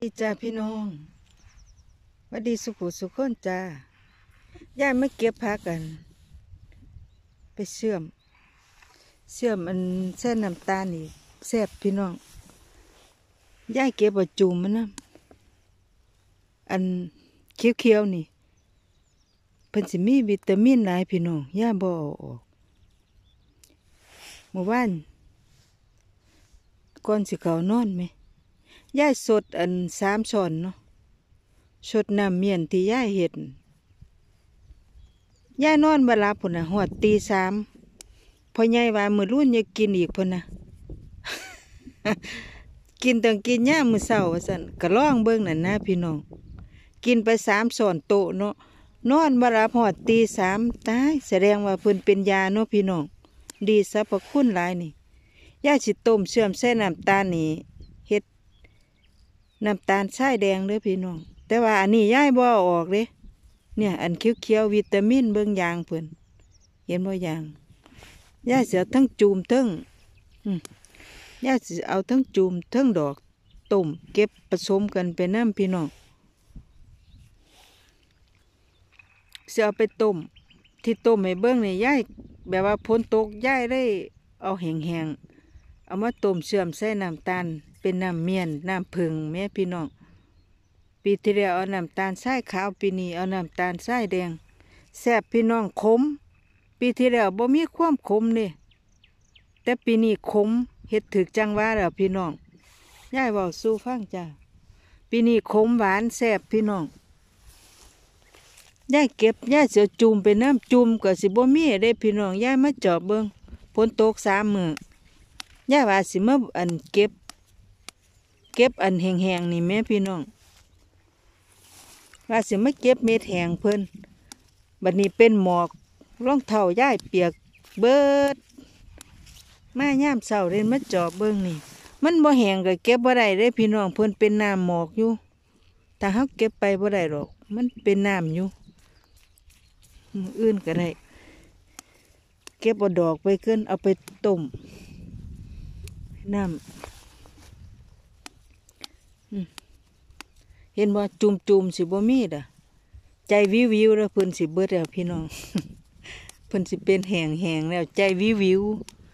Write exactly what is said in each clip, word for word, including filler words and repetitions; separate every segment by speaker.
Speaker 1: ดีจ้าพี่น้องวัสดีสุขุสุขคนจ้าย่าไม่เก็บพักกันไปเชื่อมเชื่อมอันเส้นน้ำตาลนี่แซ่บพี่น้องย่าเก็บเอาจุ่มมันนะอันเขียวๆนี่เพิ่นสิมีวิตามินหลายพี่น้องย่าบ่เอาออกเมื่อวานก่อนสิเขานอนไหมย่าสดอันสามช้อนเนาะสดน้ำเมียนที่ย่าเห็ดย่านอนบ่หลับพุ่นน่ะฮอดตีสามพอใหญ่ว่ามื้อรุ่นอย่ากินอีกพุ่นน่ะ กินต้องกินย่ามมื้อเช้าว่าซั่นก็ลองเบิ่งนั่นนะพี่น้องกินไปสามช้อนโต๊ะเนาะนอนบ่หลับฮอดตีสามตายแสดงว่าเพิ่นเป็นยาเนาะพี่น้องดีสรรพคุณหลายนี่ย่าสิต้มเชื่อมใส่น้ำตาลนี่เฮ็ดน้ำตาลทรายแดงเด้อพี่น้องแต่ว่าอันนี้ย่ายบ่เอาออกเด้เนี่ยอันเขียวๆวิตามินเบิ่งยางเพิ่นเห็นบ่ยางย่าสิเอาทั้งจูมทั้งอืมย่าสิเอาทั้งจูมทั้งดอกต้มเก็บผสมกันไปน้ำพี่น้องสิเอาไปต้มที่ต้มให้เบิ่งนี่ย่ายแบบว่าฝนตกย่ายได้เอาแห้งๆเอามาต้มเชื่อมใส่น้ำตาลเป็นน้ำเมียนน้ำผึ้งแม่พี่น้องปีที่แล้วเอาน้ำตาลทรายขาวปีนี้เอาน้ำตาลทรายแดงแซ่บพี่น้องขมปีที่แล้วบ่มีความขมนี่แต่ปีนี้ขมเฮ็ดถึกจังหวะแล้วพี่น้องยายเว้าสู่ฟังจ้าปีนี้ขมหวานแซ่บพี่น้องยายเก็บยายเสียจุ่มไปน้ำจุ่มก็สิบ่มีได้พี่น้องยายมาจอบเบิ่งฝนตกสามมื้อยายว่าสิมาอันเก็บเก็บอันแห้งๆนี่แม่พี่น้องว่าสิมาเก็บเม็ดแห้งเพิ่นบัดนี้เป็นหมอกรองเท้าย่ายเปียกเบิดมาย่ามเช้าเล่นมาจอบเบิ่งนี่มันบ่แห้งก็เก็บบ่ได้เด้พี่น้องเพิ่นเป็นน้ำหมอกอยู่ถ้าเฮาเก็บไปบ่ได้หรอกมันเป็นน้ำอยู่มื้ออื่นก็ได้เก็บเอาดอกไปเกินเอาไปต้มน้ำเห็นบ่จุ่มจุ่มสิบ่มีด่ะใจวิววิวแล้วเพิ่นสิเบิดแล้วพี่น้อง เพิ่นสิเป็นแห้งแห้งแล้วใจวิววิว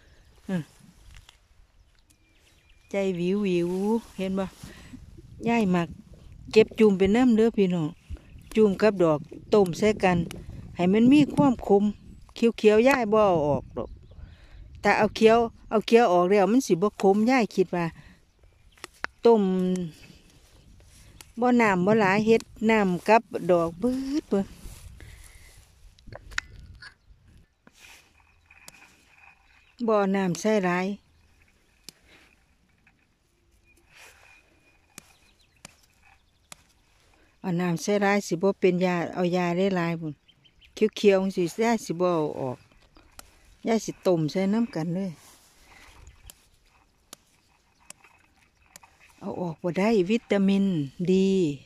Speaker 1: ใจวิววิวเห็นบ่ย่ายมักเก็บจุ่มเป็นน้ำเด้อพี่น้องจุ่มกับดอกต้มใส่กันให้มันมีความคมเขียวเขียวย่ายบ่เอาออกดอกแต่เอาเขียวเอาเขียวออกแล้วมันสิบ่คมย่ายคิดว่าต้มบ่น้ำบ่หลายเฮ็ดน้ำกับดอกเบิดเบิ่งบ่น้ำใส่หลายเอาน้ำใส่หลายสิบ่เป็นยาเอายาได้หลายพุ่นเขียวๆสิย่าสิบ่เอาออกย่าสิต้มใส่น้ำกันเลยเอาออกบ่ได้วิตามินดี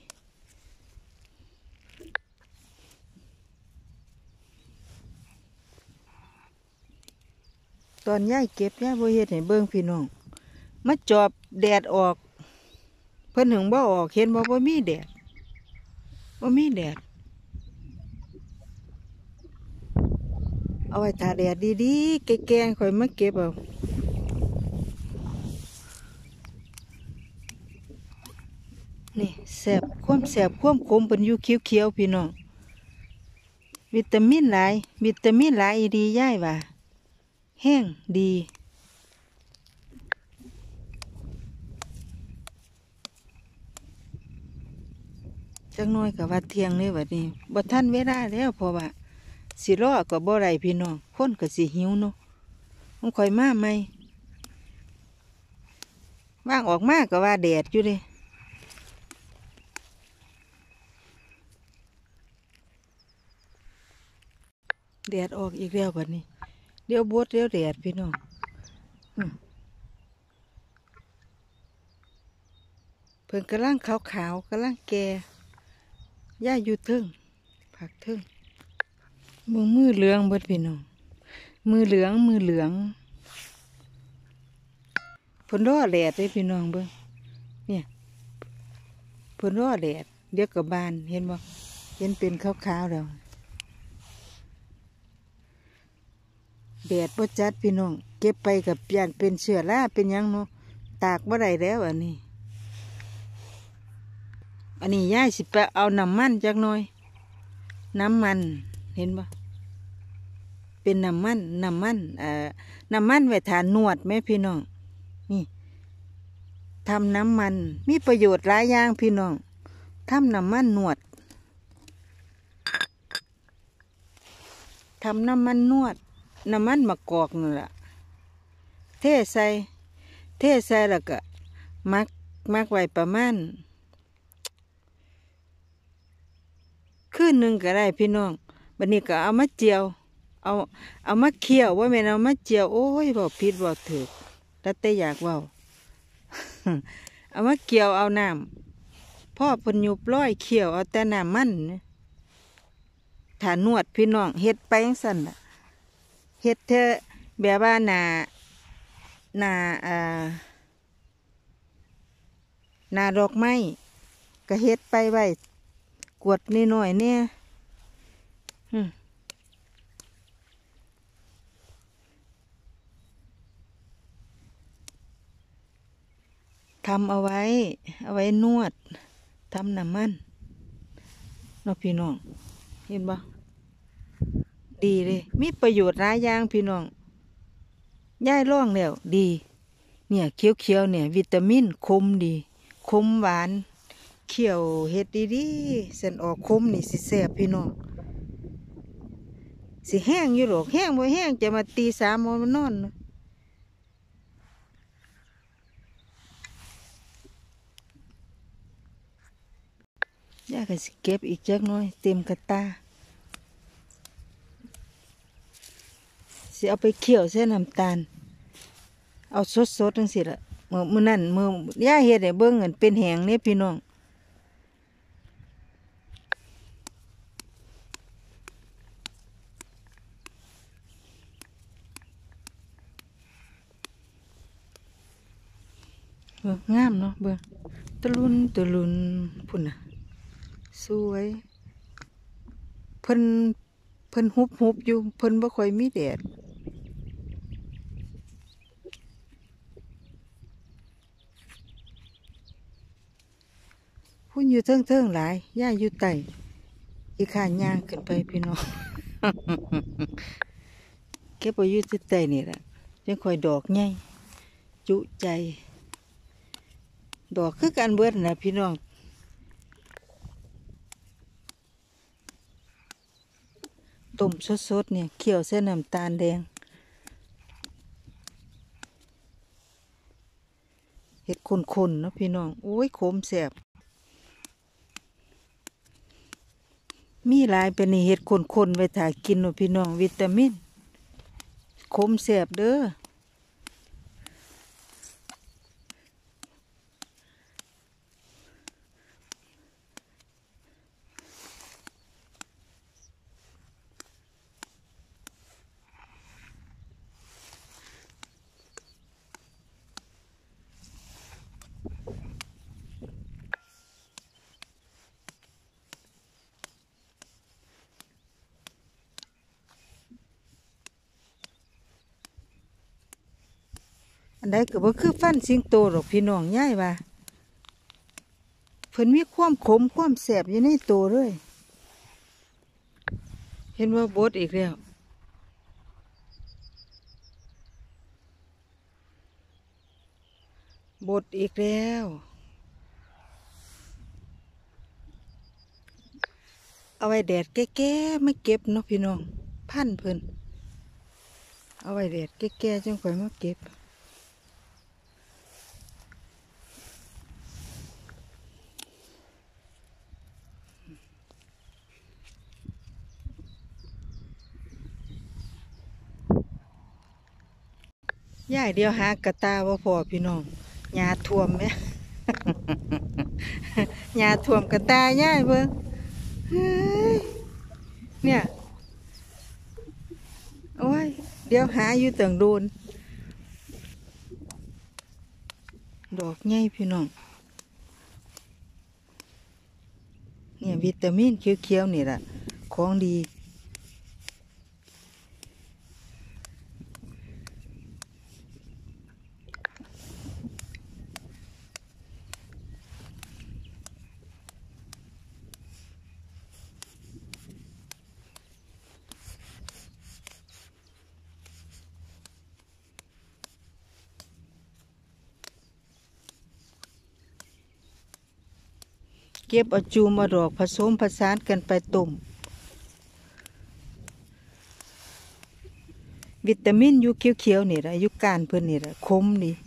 Speaker 1: ตอนย่ายเก็บย่าบ่เฮ็ดให้เบิ่งพี่น้องมาจอบแดดออกเพิ่นถึงบ่ออกเห็นบ่บ่มีแดดบ่มีแดดเอาไว้ตากแดดดีๆแก่ๆค่อยมาเก็บเอานี่แซ่บความแซ่บความขมเพิ่นอยู่เขียวๆพี่น้องวิตามินหลายวิตามินหลายอีดีย่ายว่าแห้งดีจักหน่อยกับว่าเที่ยงเลยวันนี้บ่ทันเวลาแล้วเพราะว่าสิรอก็บ่ได้พี่น้องคนก็สิหิวเนาะมันค่อยมาใหม่ว่างออกมาก็ว่าแดดอยู่เด้แดดออกอีกแล้วบัดนี้เดี๋ยวบดเดี๋ยวแดดพี่น้องเพิ่นกำลังขาวๆกำลังแก่ย่าอยู่เทิงผักเทิงมือมือเหลืองเบิดพี่น้องมือเหลืองมือเหลืองเพิ่นรอแดดเลยพี่น้องเบิ่งเนี่ยเพิ่นรอแดดเดี๋ยวกับบานเห็นบ่เห็นเป็นขาวๆแล้วแดดบ่จัดพี่น้องเก็บไปกับย่านเป็นเชื้อราเป็นหยังเนาะตากบ่ได้แล้วอันนี้อันนี้ยายสิไปเอาน้ำมันจักหน่อยน้ำมันเห็นบ่เป็นน้ำมันน้ำมันเอ่อน้ำมันไว้ทานวดแม่พี่น้องนี่ทำน้ำมันมีประโยชน์หลายอย่างพี่น้องทำน้ำมันนวดทำน้ำมันนวดน้ำมันมะกอกนั่นแหละเทใส่เทใส่แล้วก็มักมักไว้ประมาณคืนหนึ่งก็ได้พี่น้องบัดนี้ก็เอามาเจียวเอาเอามาเคี่ยวว่าแม่นเอามาเจียวโอ้ยบอกผิดบอกถูกแต่แต่อยากเว้า เอามาเกี่ยวเอาน้ำพ่อเพนยุบร้อยเขียวเอาแต่น้ำมันฐานนวดพี่น้องเฮ็ดไปจังซั่นน่ะเฮ็ดเธอแบบว่าหนาหนาอ่าหนาดอกไม้ก็เฮ็ดไปไว้กวดนิดหน่อยเนี่ยทำเอาไว้เอาไว้นวดทำน้ำมันเนาะพี่น้องเห็นบ่ดีเลยมีประโยชน์หลายอย่างพี่น้องย่ายร่องแล้วดีเนี่ยเขียวๆเนี่ยวิตามินคมดีคมหวานเขียวเฮ็ดดีๆเส้นออกคมนี่สิแซ่บพี่น้องสิแห้งอยู่หรอกแห้งบ่แห้งจะมาตีสามมานอนย่าก็สิเก็บอีกจักหน่อยเต็มกระตาสิเอาไปเคี่ยวใส่น้ำตาลเอาสดๆจังสิล่ะมื้อมื้อนั้นมื้อย่าเฮ็ดให้เบิ่งเงินเป็นแหงนี่พี่น้องเบิ่งงามเนาะเบิ่งตะลุนตะลุนพุ่นน่ะสวยเพิ่นเพิ่นหุบหุบอยู่เพิ่นบ่ค่อยมีแดดพุ่นอยู่เทิงๆหลายย่าอยู่ใต้อีข้านย่างขึ้นไปพี่น้อง เก็บไปอยู่ที่ใต้นี่แหละจังค่อยดอกใหญ่จุใจดอกคือการเบิดนะพี่น้องต้มสดๆเนี่ยเคี่ยวเส้นน้ำตาลแดงเห็ดข้นๆเนาะพี่น้องโอ้ยขมแสบมีหลายเป็นนี่เห็ดข้นๆไว้ถ่ายกินเนาะพี่น้องวิตามินขมแสบเด้ออันใดก็บ่คือฟันสิงโตหรอกพี่น้องย่ายว่าเพิ่นมีความขมความแสบอยู่ในตัวเลยเห็นว่าบดอีกแล้วบดอีกแล้วเอาไว้แดดแก่ๆไม่เก็บเนาะพี่น้องพันเพิ่นเอาไว้แดดแก่ๆจังค่อยมาเก็บย่ายเดียวหากระตาว่าพอพี่น้องหญ้าท่วมไหม หญ้าท่วมกระตาย่ายเบิ่งเนี่ยโอ้ยเดี๋ยวหาอยู่ต่างโดนดอกใหญ่พี่น้องเนี่ยวิตามินเขียวๆนี่แหละของดีเก็บเอาจูมเอาดอกผสมผสานกันไปต้มวิตามินอยู่เขียวๆนี่แหละอยู่ก้านเพิ่นนี่แหละคมดี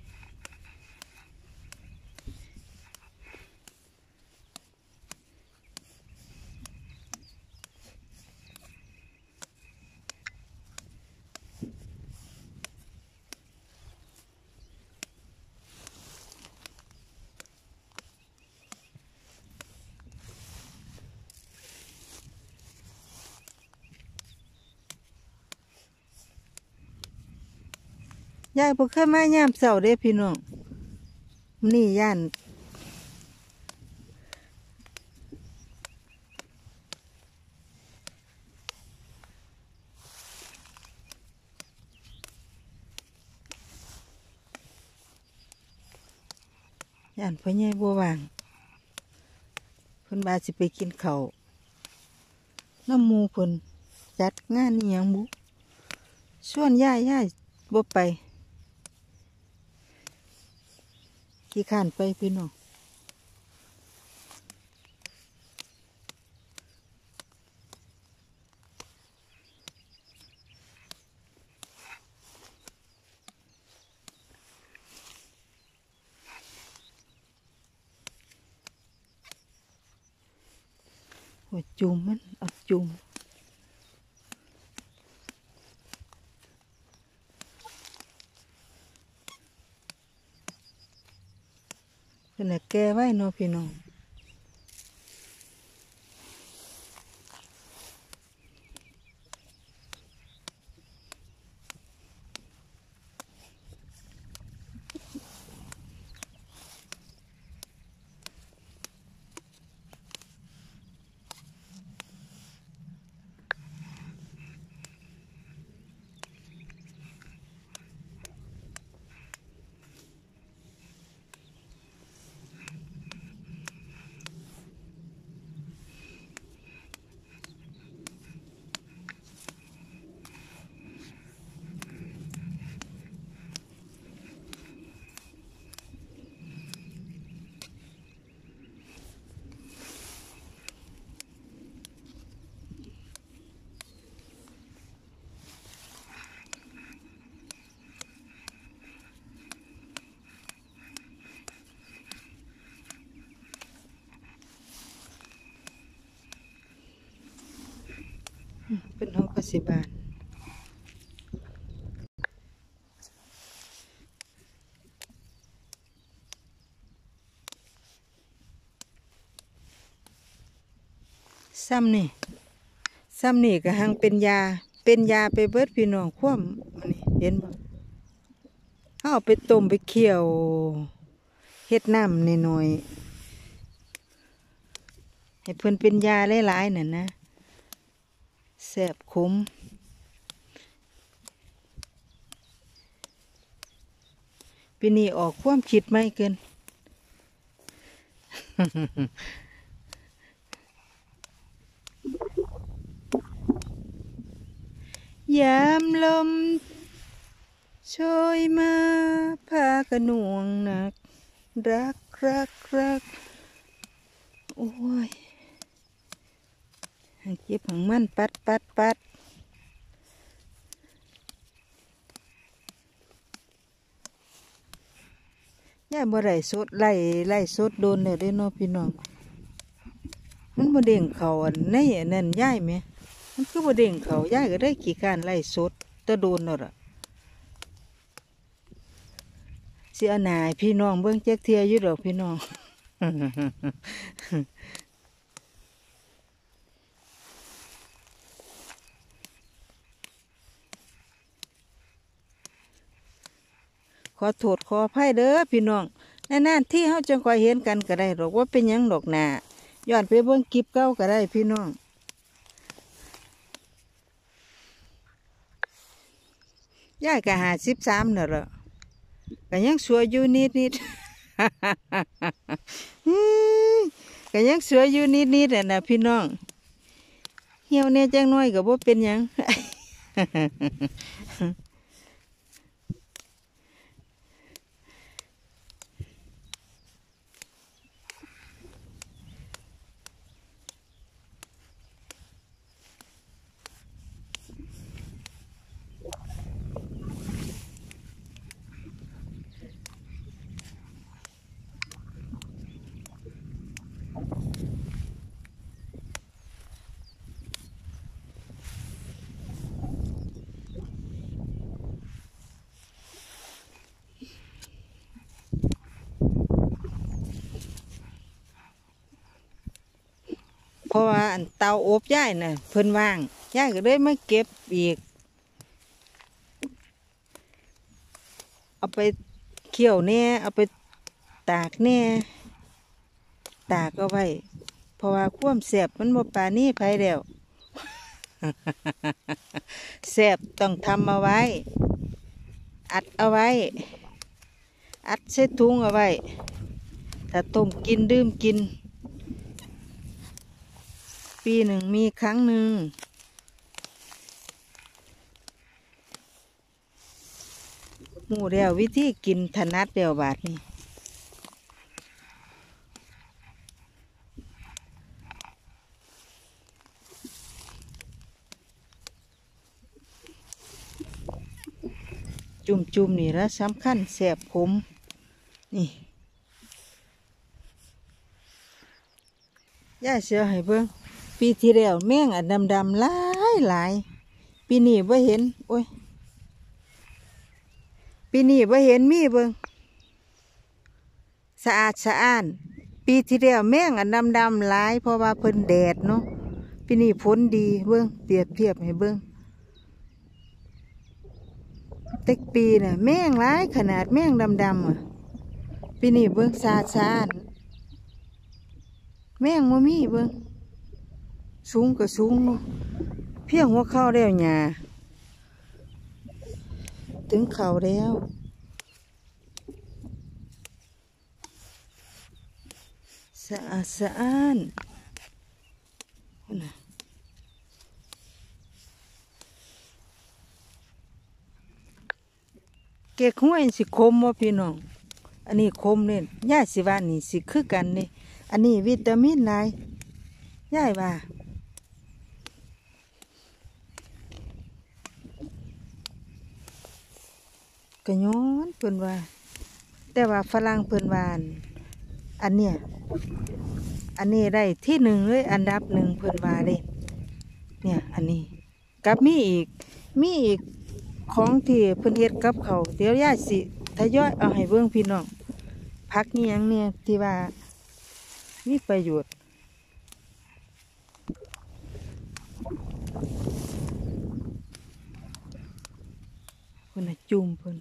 Speaker 1: ยายบ่เคยมายามเช้าเด้พี่น้องนี่ย่านย่านพ่อใหญ่บ่ว่างเพิ่นว่าสิไปกินข้าวน้ำหมู่เพิ่นจัดงานอีหยังบุชวนยายยายบ่ไปขี้ข้านไปพี่น้องหัวจุ่มมันเอาจุ่มเพิ่นน่ะแก่ไว้เนาะพี่น้องเป็นห้องกสิบาลซ้ำนี่ซ้ำนี่ก็หังเป็นยาเป็นยาไปเบิดพี่น้องคว่ำอันนี้เห็นบ่เอาไปต้มไปเคี่ยวเฮ็ดน้ำหน่อยๆให้เพิ่นเป็นยาหลายๆนั่นนะแซ่บขมปีนี้ออกความคิดไม่เกิน ยามลมโชยมาพากระหน่วงหนักรักรักรักโอ้ยเก็บหังมันปัดปัดปัดย่าบ่ได้สดไล่ไล่สดโดนเลยเด้เนาะพี่น้องมันบ่เด้งเขาอันในอันนั้นย่ายไหมมันคือบ่เด้งเขาย่ายก็ได้ขี้การไล่สดตะโดนเนาะล่ะสิเอาหน้าให้พี่น้องเบิ่งจักเที่ยอยู่ดอกพี่น้อง ขอโทษขออภัยเด้อพี่น้องนานๆที่เฮาจังค่อยเห็นกันก็ได้หรอกว่าเป็นหยังดอกหนาย้อนไปเบิ่งคลิปเก่าก็ได้พี่น้องยายก็หาสิบสามน่ะเหรอก็ยังสวยอยู่นิดนิด ก็ยังสวยอยู่นิดนิดนะพี่น้องเหี่ยวแน่จังน้อยก็บ่เป็นหยัง เพราะว่าอันเตาอบย่ายน่ะเพิ่นว่างย่ายก็เลยมาเก็บอีกเอาไปเคี่ยวแน่เอาไปตากแน่ตากเอาไว้เพราะว่าความแซ่บมันบ่ปานนี้ไผแล้ว แซ่บต้องทำเอาไว้อัดเอาไว้อัดใส่ถุงเอาไว้ถ้าต้มกินดื่มกินปีหนึ่งมีครั้งหนึ่งหมู่เดียววิธีกินถนัดเดียวบาทนี่จุ่มจุ่มนี่ละสำคัญแสบผมนี่ย่าเสือให้เบิ่งปีที่แล้วแมงอันดำดำหลายหลายปีนี้บ่เห็นโอ้ยปีนี้บ่เห็นมีเบิ่งสะอาดสะอ้านปีที่แล้วแมงอันดำดำหลายเพราะว่าเพิ่นแดดเนาะปีนี้ฝนดีเบิ่งเปรียบเทียบให้เบิ่งเต็กปีน่ะแมงหลายขนาดแมงดำดำอ่ะปีนี้เบิ่งสะอาดสะอ้านแมงบ่มีเบิ่งสูงก็สูงเพียงหัวเข่าแล้วหญ้าถึงเข่าแล้วสะอาดสะอ้านเกล็ดห้วยสิคมบ่พี่น้องอันนี้คมเลยย่าสิว่านี่สิคือกันนี่อันนี้วิตามินหลายย่ายว่าก็ย้อนเพิ่นว่าแต่ว่าฝรั่งเพิ่นว่าอันเนี้ยอันนี้ได้ที่หนึ่งเลยอันดับหนึ่งเพิ่นว่าเลยเนี่ยอันนี้กับมีอีกมีอีกของที่เพิ่นเฮ็ดกับเขาเดี๋ยวย่าสิทยอยเอาให้เบิ่งพี่น้องผักนี่หยังเนี่ยที่ว่ามีประโยชน์เพิ่นน่ะจุ่มเพิ่น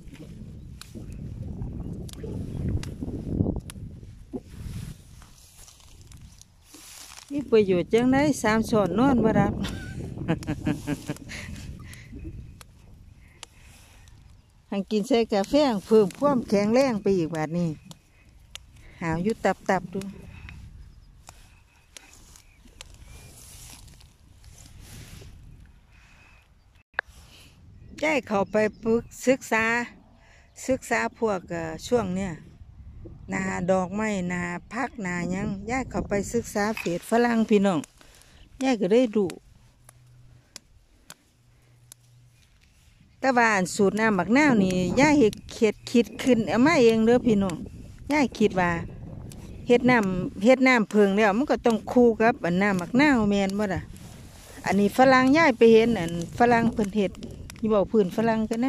Speaker 1: มีประโยชน์จังได๋สามช้อนนอนบ่รับ หังกินใส่กาแฟเพิ่มความแข็งแรงไปอีกบาดนี้หาวยุตับตับดูย้ายเข้าไปปรึกศึกษาศึกษาพวกช่วงเนี้ยนาดอกไม้นาพักนายังย้ายเข้าไปศึกษาเฟซฝรั่งพี่น้องย้ายก็ได้ดูแต่ว่าอันสูตรน้ำบักนาวนี่ย่าเฮ็ดเฮ็ดคิดขึ้นเอามาเองเด้อพี่น้องย่าคิดว่าเฮ็ดน้ำเฮ็ดน้ำเพิงแล้วมันก็ต้องคู่กับอันน้ำบักนาวแม่นบ่ล่ะอันนี้ฝรั่งย่ายไปเห็นอันฝรั่งเพิ่นเฮ็ดนี่บอกพื้นฝรั่งกันนะ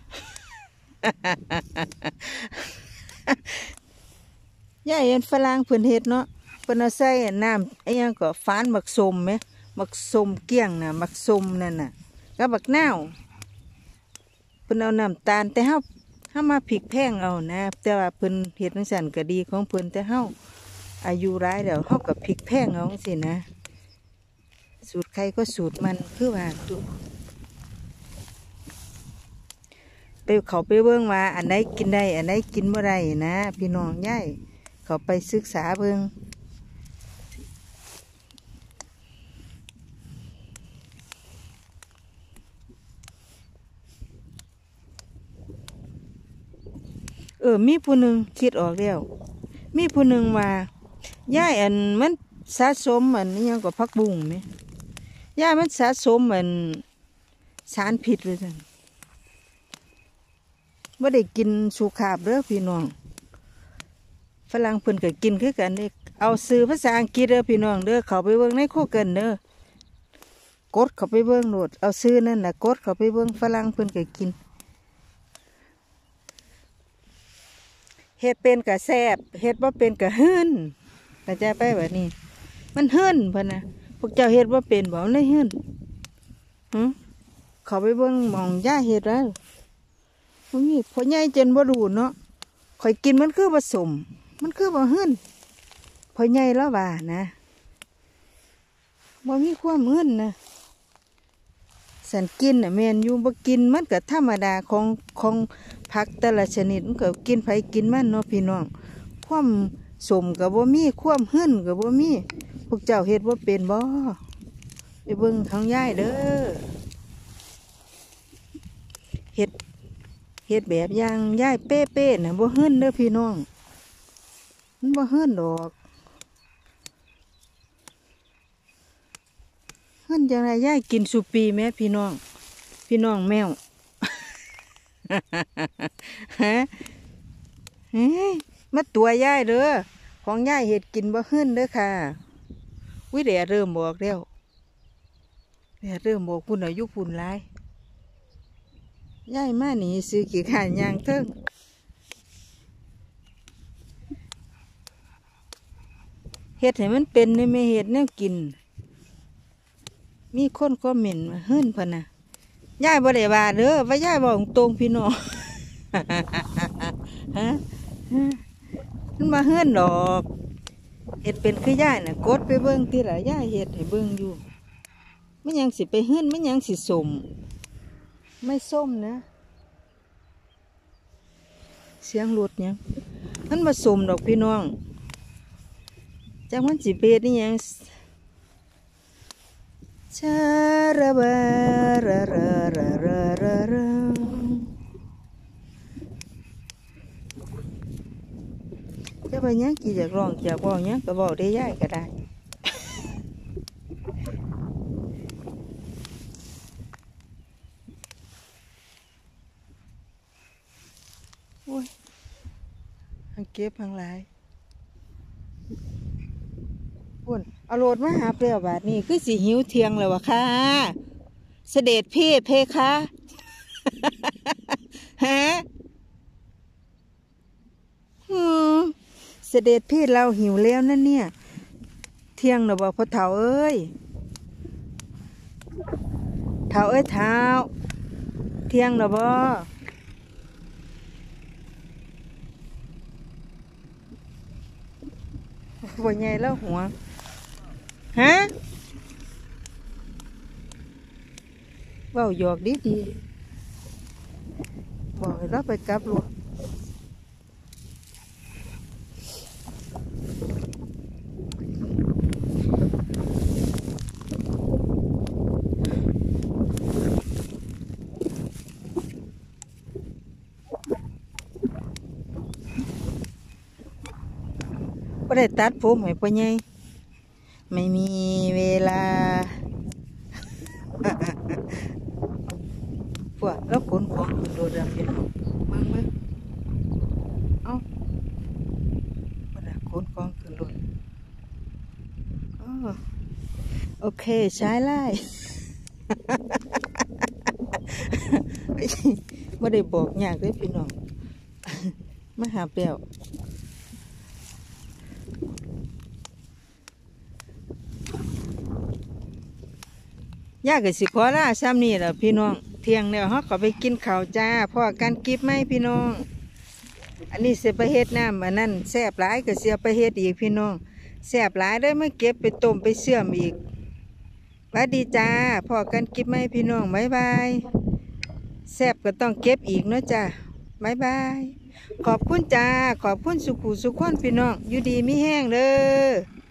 Speaker 1: ย่ายเห็นฝรั่งเพิ่นเฮ็ดเนาะเพิ่นเอาใส่น้ำไอ้หยังก็ฝานบักสมไหมบักสมเกี้ยงน่ะบักสมนั่นน่ะกับบักนาวเพิ่นเอาน้ำตาลแต่เฮาเฮามาพริกแพงเอานะแต่ว่าเพิ่นเฮ็ดจังซั่นก็ดีของเพิ่นแต่เฮาอายุร้ายแล้วเฮากับพริกแพงเอาสินะสูตรใครก็สูตรมันคือว่าตุไปเขาไปเบิ่งว่าอันไหนกินได้อันไหนกินบ่ได้นะพี่น้องย่ายเขาไปศึกษาเบิ่งเออมีผู้หนึ่งคิดออกแล้วมีผู้หนึ่งว่าย่ายอันมันสะสมอันนี้ยังกับพักบุ้งไหมย่ายมันสะสมอันสารพิษเลยท่านว่าได้กินสุขาบเด้อพี่น้องฝรั่งเพิ่นก็กินคือกันเด้เอาซื้อภาษาอังกฤษเด้อพี่น้องเด้อเขาไปเบิ่งในโคกันเด้อกดเขาไปเบิ่งโหลดเอาซื้อนั่นน่ะกดเขาไปเบิ่งฝรั่งเพิ่นก็กินเฮ็ดเป็นกะแซ่บเฮ็ดบ่เป็นกะหื้นกระจายไปแบบนี้มันหื้นพ่นนะพวกเจ้าเฮ็ดบ่เป็นบ่ได้หื้นหึเขาไปเบิ่งหม่องย่าเฮ็ดแล้วบ่มีพ่อใหญ่จนบ่รู้เนาะข่อยกินมันคือผสมมันคือบ่หื้นพ่อใหญ่แล้วว่านะบ่มีความหื้นนะสันกินน่ะแม่นอยู่บ่กินมันก็ธรรมดาของของผักแต่ละชนิดมันก็กินไผกินมันเนาะพี่น้องความสมกับบ่มีความหื้นกับบ่มีพวกเจ้าเฮ็ดบ่เป็นบ่ไปเบิ่งของยายเด้อเฮ็ดเฮ็ดแบบอย่างยายเป๊ะๆน่ะบ่หื้นเด้อพี่น้องมันบ่หื้นดอกหื้นจังไดยายกินสุปีแม่พี่น้องพี่น้องแมวฮะเฮ้ยมาตัวยายเด้อของยายเห็ดกินบ่ขึ้นเด้อค่ะวิเดียเริ่มบอกแล้วเดียเริ่มบอกพุ่นอายุพุ่นหลายยายมาหนีซื้อกี่ขายยางเทิงเห็ดให้มันเป็นนี่ไม่เห็ดแนวกินมีคนคอมเมนต์มาขึ้นพะนะยายบ่ได้ว่าเด้อว่ายายบอกตรงพี่น้องฮะมันมาเฮือนดอกเห็ดเป็นคือย่ายน่ะกดไปเบิ้งที่ละย่ายเห็ดให้เบิ้งอยู่ไม่ยังสิไปเฮือนไม่ยังสิสมไม่ส้มนะเสียงหลุดยังมันมาสมดอกพี่น้องจากมันสิเป็ดนี่ยังชาระบาระระระระระระจะไปยังกี่จากร้องจากบอกยังก็บอกได้ย่ายก็ได้โอ้ยหังเก็บหังหลายพุ่นเอาโหลดมาหาเปรี้ยวบาทนี่คือสีหิวเทียงเลยวะค่ะเสด็จพี่เพคะฮะอืมเสด็จพี่เราหิวแล้วนั่นเนี่ยเที่ยงหรือเปล่าพ่อเฒ่าเอ้ยเฒ่าเอ้ยเฒ่าเที่ยงหรือเปล่าบ่ใหญ่แล้วหัวฮะเว้าหยอกดีดีบอกให้เราไปกลับรถบ่ได้ตัดผมให้พ่อใหญ่ไม่มีเวลาพวกแล้วขนของขึ้นรถแล้วพี่น้องมึงมึงเอ้าบ่ได้ขนของขึ้นรถอ๋อโอเคใช้ไล่บ่ได้บอกยากเลยพี่น้องมาหาเปรี้ยวยากกับสิขอลาซ้ำนี่แหละพี่น้องเที่ยงแล้วเขาก็ไปกินข้าวจ้าพ่อกันกิบไหมพี่น้องอันนี้เสียไปเฮ็ดน้ำอันนั้นแซ่บหลายก็เสียไปเฮ็ดอีกพี่น้องแซ่บหลายเด้อมาเก็บไปต้มไปเชื่อมอีกหวัดดีจ้าพอกันกิบไหมพี่น้องบ๊ายบายแซ่บก็ต้องเก็บอีกเนาะจ้าบ๊ายบายขอบคุณจ้าขอบคุณสุขุสุขคนพี่น้องอยู่ดีมีแห้งเด้อ